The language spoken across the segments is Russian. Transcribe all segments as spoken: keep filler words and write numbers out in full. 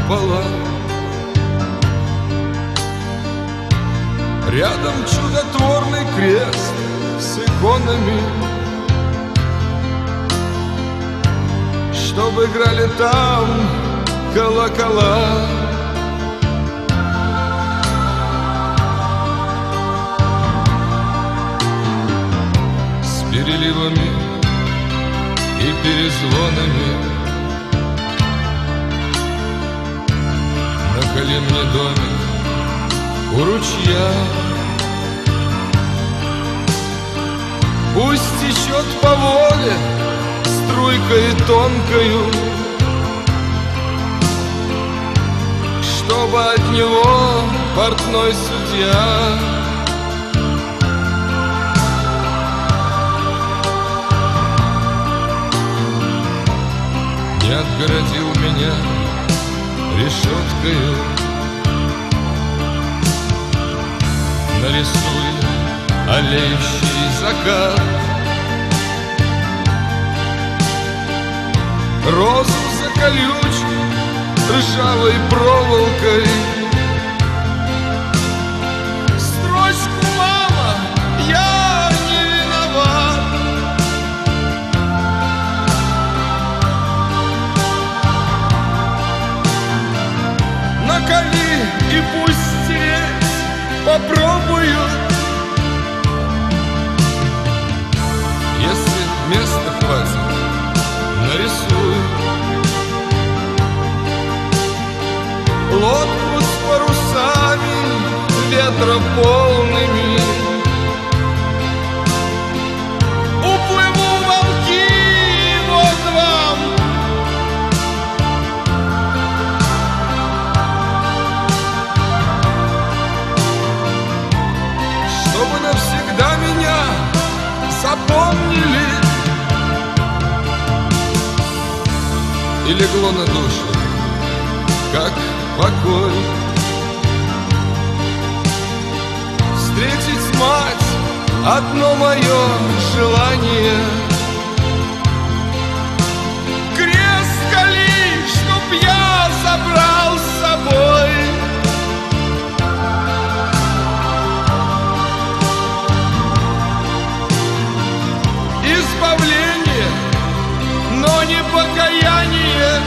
купола. Рядом чудотворный крест с иконами, чтоб играли там колокола. С переливами и перезвонами наколи мне домик у ручья. Пусть течет по воле струйкой тонкою, чтобы от него портной судья не отгородил меня решеткою. Нарисуй олеющий закат, розу заколючь ржавой проволокой. Строчку, мама, я не виноват. Наколи и пусть стереть попробую. Если места хватит, нарисую лодку с парусами ветрополными. Уплыву в волки, вот вам. Чтобы навсегда меня запомнили. И легло на душу, как покой, встретить мать — одно мое желание. Крест кали, чтоб я забрал с собой. Избавление, но не покаяние.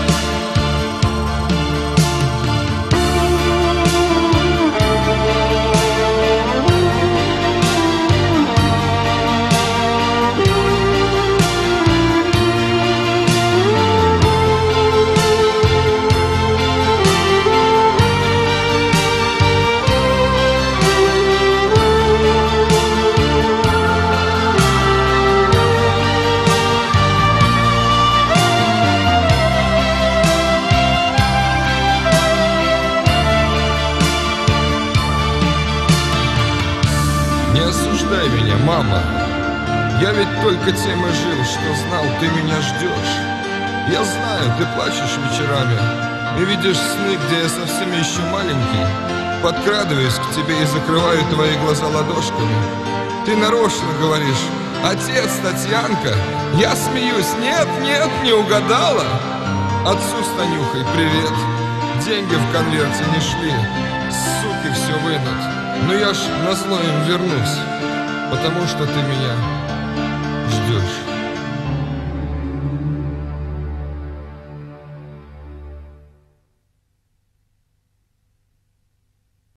Не осуждай меня, мама. Я ведь только тем и жил, что знал, ты меня ждешь. Я знаю, ты плачешь вечерами и видишь сны, где я совсем еще маленький. Подкрадываюсь к тебе и закрываю твои глаза ладошками. Ты нарочно говоришь: отец, Татьянка. Я смеюсь: нет, нет, не угадала. Отцу с Танюхой привет. Деньги в конверте не шли, суки все вынут. Но я ж назло им вернусь, потому что ты меня ждешь.